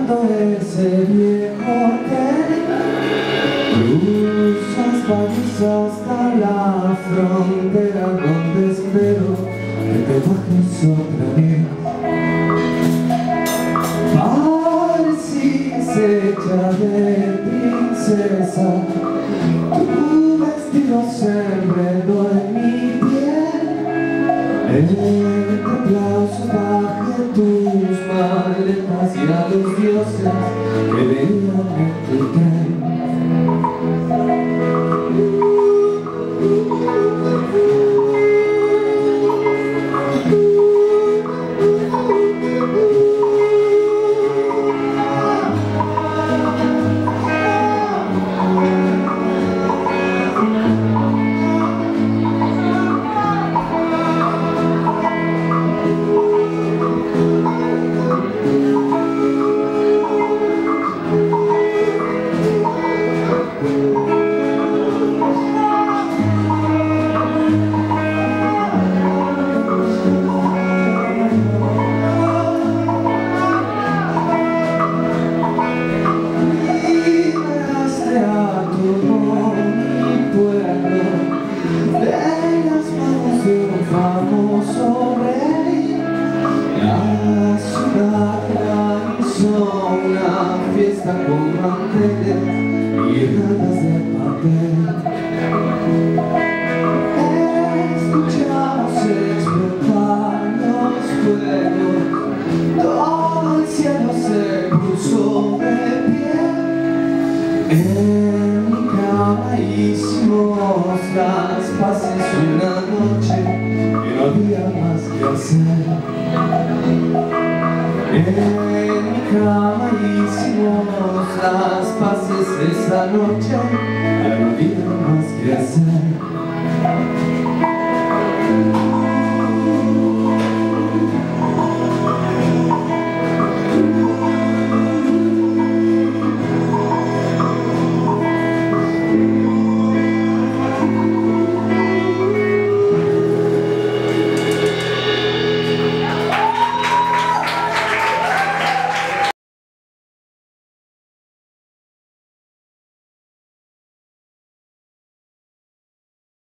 ese viejo hotel, cruzas país hasta la frontera donde espero que te bajes otra vez. Parecías hecha de princesa, tu vestido se enredó en mi piel. El aplauso baje tus maletas y a los dioses que vean en tu tren. Famoso rey, la ciudad hizo una fiesta con manteles y ranas de papel. Escuchamos explotar los fuegos, todo el cielo se puso de pie. En mi cama hicimos las paces una noche que no había más que hacer. En mi cama hicimos las paces esa noche, ya no había más que hacer.